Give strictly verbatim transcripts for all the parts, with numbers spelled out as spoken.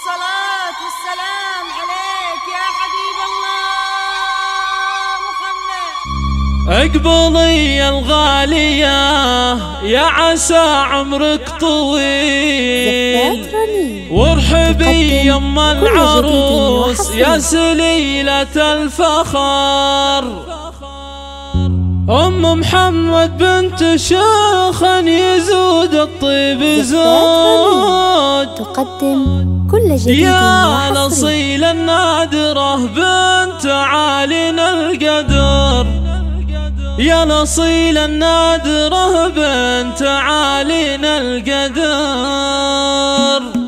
الصلاة والسلام عليك يا حبيب الله محمد. اقبلي الغالية يا عسى عمرك طويل، وارحبي يم العروس يا سليلة الفخر. أم محمد بنت شيخ يزود الطيب زود، تقدم كل جديد يا الأصيل النادرة بنت عالينا القدر، يا الأصيل النادرة بنت عالينا القدر.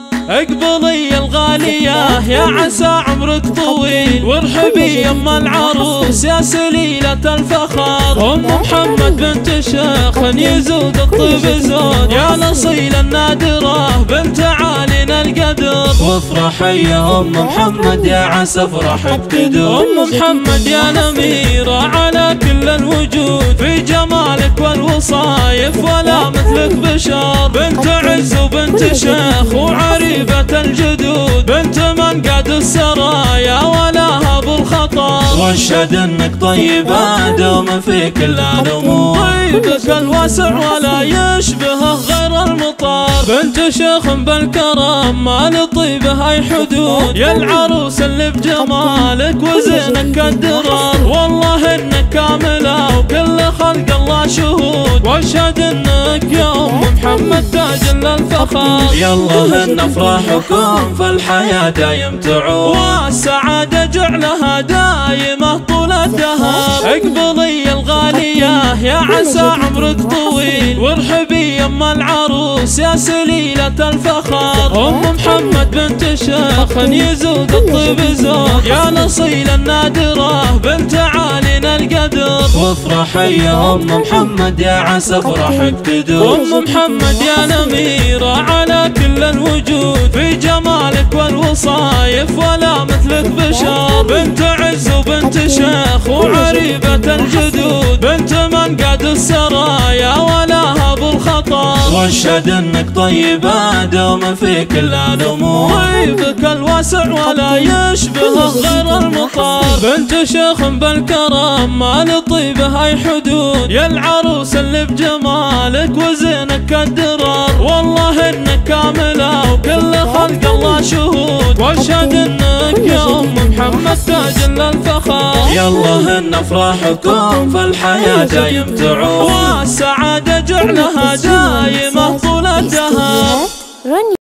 اقبلي الغالية يا عسى عمرك طويل، وارحبي يم العروس يا سليلة الفخر. أم محمد بنت شيخ يزود الطيب زود، يا الأصيل النادرة بنت عالينا القدر. وافرحي يا أم محمد يا عسى فرحك تدوم. أم محمد يا الأميرة على كل الوجود، في جمالك والوصايف ولا مثلك بشر. بنت عز وبنت شيخ وعريس الجدود، بنت من قاد السرايا ولاها بالخطر. واشهد انك طيبة دوم في كل الامور، طيبك الواسع ولا يشبهه غير المطر. بنت شيخ بالكرم ما لطيبه اي حدود، يا العروس اللي بجمالك وزينك كالدرر. والله انك كاملة وكل خلق الله شهود، واشهد انك يا ام محمد تاج للفخر. يلا هن افراحكم في الحياة دايم تعود، والسعادة جعلها دايمة طول الدهر. اقبلي الغالية يا عسى عمرك طويل، وارحبي يم العروس يا سليلة الفخر. أم محمد بنت شيخ يزود الطيب زود، يا الأصيل النادرة بنت عالينا القدر. وافرحي يا أم محمد يا عسى فرحك تدوم. أم محمد يا الأميرة على كل الوجود، في جمالك والوصايف ولا مثلك بشر. بنت عز وبنت شيخ وعريبة الجدود، بنت من قاد السرايا ولاها بالخطر. واشهد انك طيبة دوم في كل الامور، طيبك الواسع ولا يشبهه غير المطر. بنت شيخ بالكرم ما لطيبه اي حدود، يا العروس اللي بجمالك وزينك كالدرر. والله انك كاملة وكل خلق الله شهود، واشهد انك يا ام محمد تاج للفخر. يلا هن افراحكم في الحياة دايم تعود، والسعادة جعلها دايمة طول الدهر.